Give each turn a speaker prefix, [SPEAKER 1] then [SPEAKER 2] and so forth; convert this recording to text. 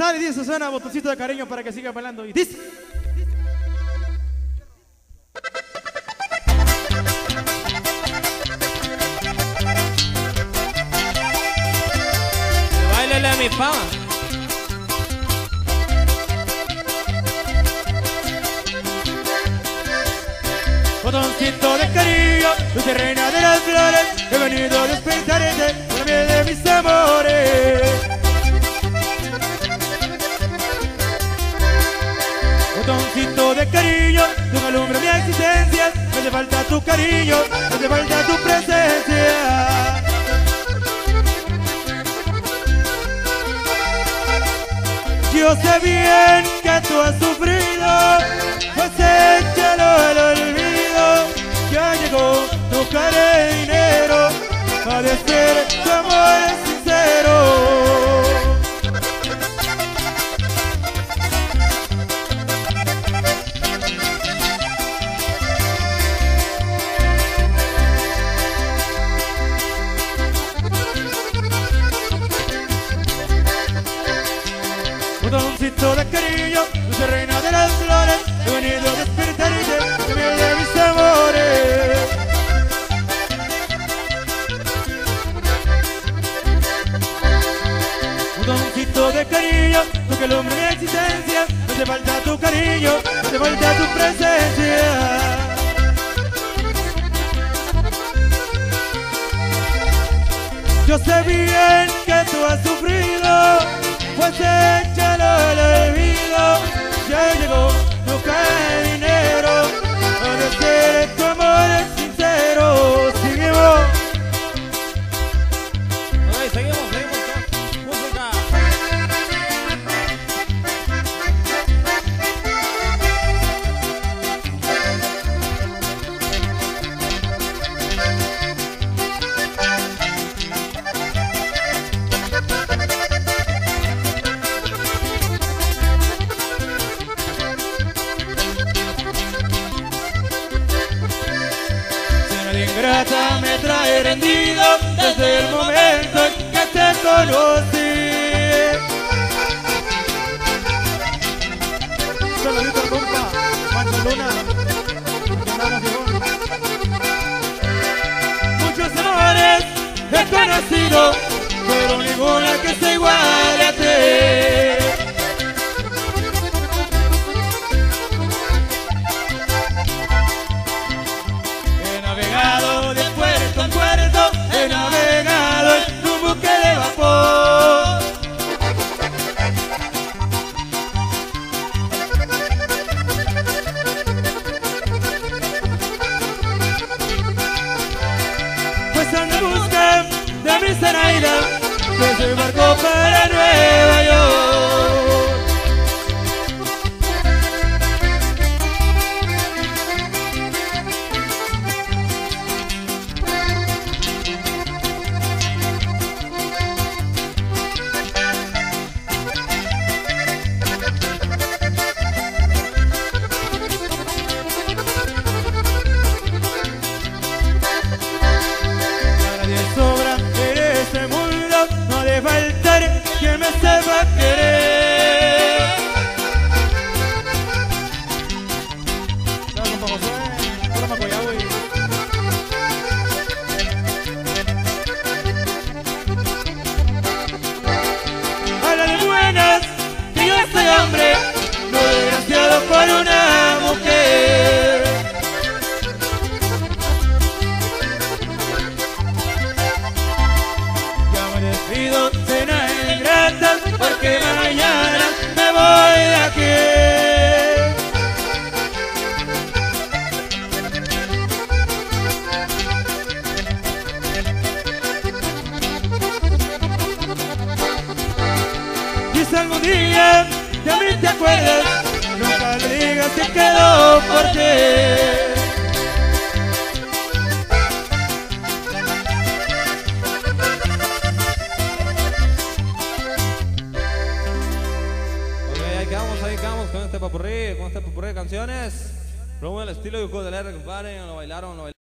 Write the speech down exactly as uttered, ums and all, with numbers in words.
[SPEAKER 1] Sale y dice, suena botoncito de cariño para que siga bailando. Y dice.
[SPEAKER 2] Báilale a mi pa.
[SPEAKER 1] Botoncito de cariño, dulce reina de las flores, he venido a despertarte con la miel de mis amores. Botoncito de cariño, tú me alumbras mi existencia, me hace falta tu cariño, me hace falta tu presencia. Yo sé bien que tú has sufrido, pues échalo al olvido. Ya llegó tu carabinero, ha de ser tu amor sincero. Botoncito de cariño, dulce reina de las flores, he venido a despertarte de miel de mis amores. Botoncito de cariño, tú que alumbras mi existencia, me hace falta tu cariño, me hace falta tu presencia. Yo sé bien que tú has sufrido, pues échalo al olvido. Ya llegó tu carabinero, ha de ser tu amor sincero. Seguimos.
[SPEAKER 2] Ok, seguimos, seguimos. Música.
[SPEAKER 1] Ingrata me trae rendido desde el momento en que te conocí. Saludito al compa, Pancho Luna, que andamos vivos. Muchos amores he conocido, pero ninguna que sea igual a ti. De puerto en puerto, he navegado en un buque de vapor. Pues ando en busca de mi Zenaida, que se embarcó para Nueva York. Sobra en este mundo, no ha de faltar quien me sepa querer. No, compa José, pura Macoyagüe. Háblale buenas, que yo soy hombre, no desgraciado por una mujer. Despido, cena ingrata, porque mañana me voy de aquí. Quizá algún día de mí te acuerdas, nunca le digas que quedó por ti.
[SPEAKER 2] Ahí quedamos con este papurrí, con este papurrí de canciones. Promo el estilo de Uco de la R, compadre. Lo bailaron, lo bailaron.